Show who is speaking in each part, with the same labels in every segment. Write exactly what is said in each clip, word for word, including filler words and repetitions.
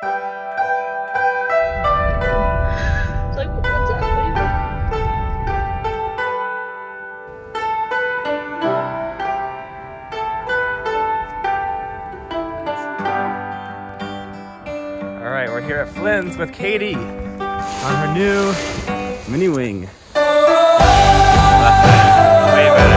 Speaker 1: It's like, what's up? What are you doing?
Speaker 2: All right, we're here at Flynn's with Katie on her new mini wing. Way better.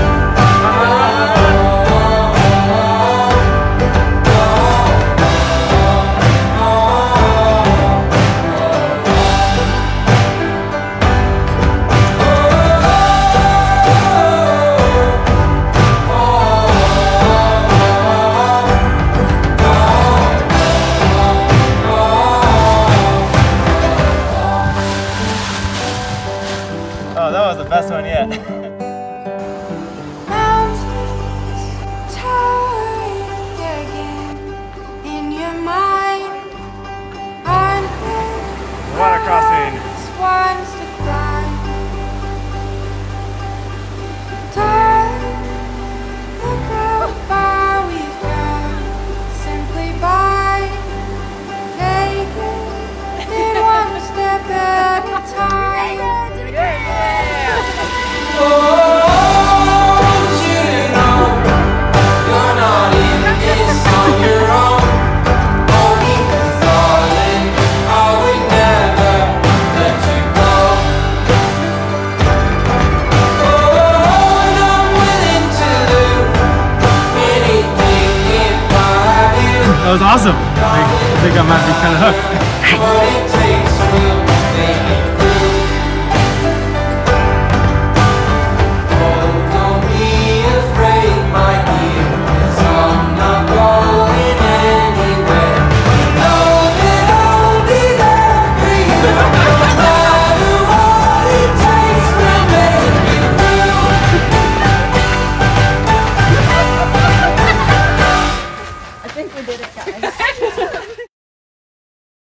Speaker 2: Oh, that was the best one yet. Water crossing. That was awesome. I think I might be kind of hooked.
Speaker 1: I think we did it, guys.